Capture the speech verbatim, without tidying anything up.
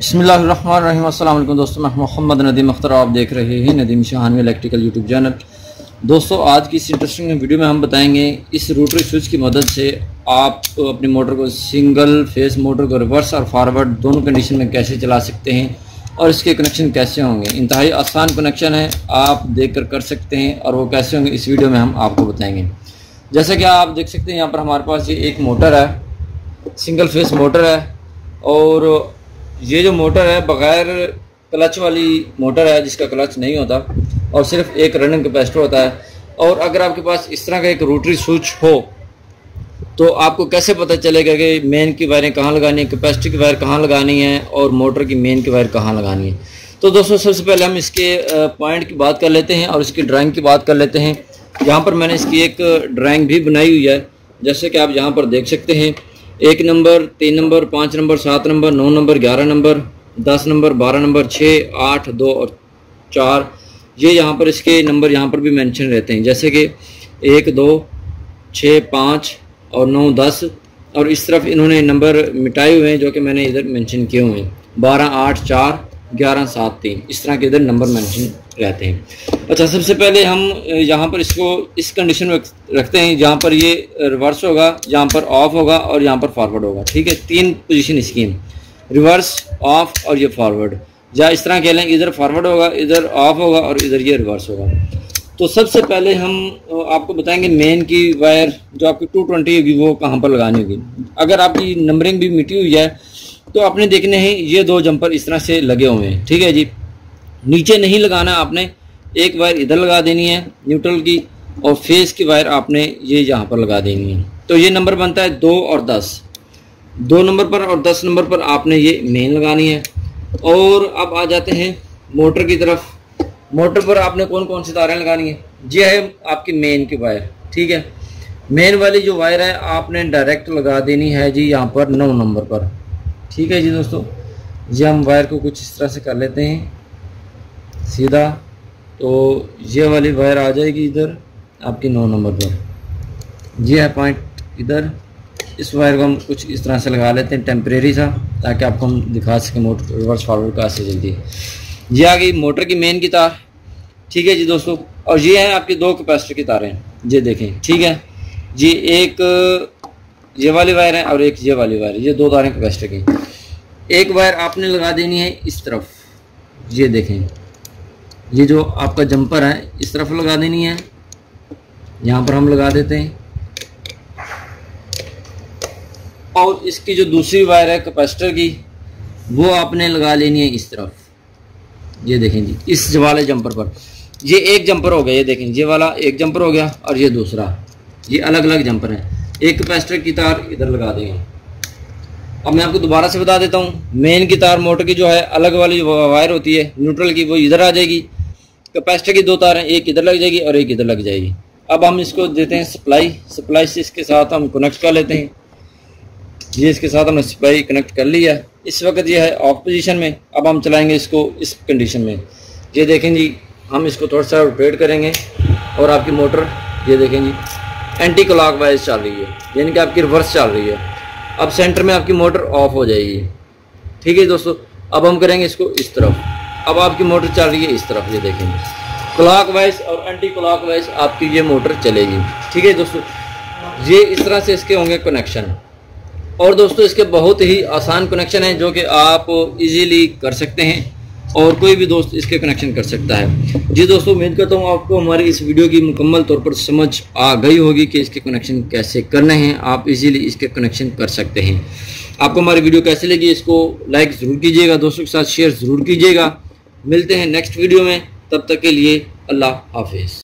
बिस्मिल्लाहिर्रहमानिर्रहीम। अस्सलाम वालेकुम दोस्तों, मैं मोहम्मद नदीम अख्तर, आप देख रहे हैं Nadeem Shahanvi electrical YouTube channel. दोस्तों, आज की इस इंटरेस्टिंग वीडियो में हम बताएंगे इस रोटरी स्विच की मदद से आप अपनी मोटर को सिंगल फेस मोटर को रिवर्स और फॉरवर्ड दोनों कंडीशन में कैसे चला सकते हैं और इसके कनेक्शन कैसे होंगे। इंतहाई आसान कनेक्शन है, आप देख कर कर सकते हैं और वो कैसे होंगे इस वीडियो में हम आपको बताएंगे। जैसा कि आप देख सकते हैं यहाँ पर हमारे पास ये एक मोटर है, सिंगल फेस मोटर है और ये जो मोटर है बग़ैर क्लच वाली मोटर है जिसका क्लच नहीं होता और सिर्फ एक रनिंग कैपेसिटर होता है। और अगर आपके पास इस तरह का एक रोटरी स्विच हो तो आपको कैसे पता चलेगा कि मेन की वायरें कहाँ लगानी है, कैपेसिटर की वायर कहाँ लगानी है और मोटर की मेन की वायर कहाँ लगानी है। तो दोस्तों, सबसे पहले हम इसके पॉइंट की बात कर लेते हैं और इसकी ड्राइंग की बात कर लेते हैं। यहाँ पर मैंने इसकी एक ड्राइंग भी बनाई हुई है, जैसे कि आप यहाँ पर देख सकते हैं। एक नंबर, तीन नंबर, पाँच नंबर, सात नंबर, नौ नंबर, ग्यारह नंबर, दस नंबर, बारह नंबर, छः, आठ, दो और चार, ये यहाँ पर इसके नंबर यहाँ पर भी मेंशन रहते हैं, जैसे कि एक, दो, छः, पाँच और नौ, दस। और इस तरफ इन्होंने नंबर मिटाए हुए हैं जो कि मैंने इधर मेंशन किए हुए हैं, बारह, आठ, चार, ग्यारह, सात, तीन, इस तरह के इधर नंबर मेंशन रहते हैं। अच्छा, सबसे पहले हम यहाँ पर इसको इस कंडीशन में रखते हैं जहाँ पर ये रिवर्स होगा, यहाँ पर ऑफ होगा और यहाँ पर फॉरवर्ड होगा। ठीक है, तीन पोजीशन इसकी हैं, रिवर्स, ऑफ और ये फॉरवर्ड। या इस तरह कह लें, इधर फॉरवर्ड होगा, इधर ऑफ होगा और इधर ये रिवर्स होगा। तो सबसे पहले हम आपको बताएंगे मेन की वायर जो आपकी टू ट्वेंटी होगी वो कहाँ पर लगानी होगी। अगर आपकी नंबरिंग भी मिटी हुई है तो आपने देखने हैं ये दो जंपर इस तरह से लगे हुए हैं। ठीक है जी, नीचे नहीं लगाना, आपने एक वायर इधर लगा देनी है न्यूट्रल की और फेस की वायर आपने ये यहाँ पर लगा देनी है। तो ये नंबर बनता है दो और दस। दो नंबर पर और दस नंबर पर आपने ये मेन लगानी है। और अब आ जाते हैं मोटर की तरफ। मोटर पर आपने कौन कौन सी तारें लगानी है? ये है आपकी मेन की वायर। ठीक है, मेन वाली जो वायर है आपने डायरेक्ट लगा देनी है जी यहाँ पर नौ नंबर पर। ठीक है जी दोस्तों, ये हम वायर को कुछ इस तरह से कर लेते हैं सीधा। तो ये वाली वायर आ जाएगी इधर आपकी नौ नंबर पर। ये है पॉइंट इधर। इस वायर को हम कुछ इस तरह से लगा लेते हैं टेम्परेरी सा, ताकि आपको हम दिखा सकें मोटर रिवर्स फॉरवर्ड का से जल्दी। ये आ गई मोटर की मेन की तार। ठीक है जी दोस्तों, और ये है आपकी दो कैपेसिटर की तारें, ये देखें। ठीक है जी, एक ये वाली वायर है और एक ये वाली वायर, ये दो तारें कैपेसिटर की। एक वायर आपने लगा देनी है इस तरफ, ये देखें, ये जो आपका जंपर है इस तरफ लगा देनी है, यहाँ पर हम लगा देते हैं। और इसकी जो दूसरी वायर है कैपेसिटर की वो आपने लगा लेनी है इस तरफ, ये देखें जी, इस वाले जंपर पर। ये एक जंपर हो गया, ये देखें, ये वाला एक जंपर हो गया और ये दूसरा, ये अलग अलग जंपर हैं। एक कैपेसिटर की तार इधर लगा देंगे। अब मैं आपको दोबारा से बता देता हूँ, मेन की तार मोटर की जो है अलग वाली वायर होती है न्यूट्रल की, वो इधर आ जाएगी। कैपेसिटर की दो तार हैं, एक इधर लग जाएगी और एक इधर लग जाएगी। अब हम इसको देते हैं सप्लाई। सप्लाई से इसके साथ हम कनेक्ट कर लेते हैं। ये इसके साथ हमने सप्लाई कनेक्ट कर लिया। इस वक्त ये है ऑफ पोजीशन में। अब हम चलाएंगे इसको इस कंडीशन में। ये देखें जी, हम इसको थोड़ा सा रोटेट करेंगे और आपकी मोटर ये देखें जी एंटी क्लॉक वाइज चल रही है, यानी कि आपकी रिवर्स चल रही है। अब सेंटर में आपकी मोटर ऑफ हो जाएगी। ठीक है दोस्तों, अब हम करेंगे इसको इस तरफ। अब आपकी मोटर चल रही है इस तरफ, ये देखेंगे क्लॉक वाइज और एंटी क्लॉक वाइज आपकी ये मोटर चलेगी। ठीक है दोस्तों, ये इस तरह से इसके होंगे कनेक्शन। और दोस्तों, इसके बहुत ही आसान कनेक्शन है जो कि आप इजीली कर सकते हैं और कोई भी दोस्त इसके कनेक्शन कर सकता है। जी दोस्तों, उम्मीद करता हूँ आपको हमारी इस वीडियो की मुकम्मल तौर पर समझ आ गई होगी कि इसके कनेक्शन कैसे करने हैं। आप इजीली इसके कनेक्शन कर सकते हैं। आपको हमारी वीडियो कैसे लगी इसको लाइक ज़रूर कीजिएगा, दोस्तों के साथ शेयर ज़रूर कीजिएगा। मिलते हैं नेक्स्ट वीडियो में, तब तक के लिए अल्लाह हाफिज़।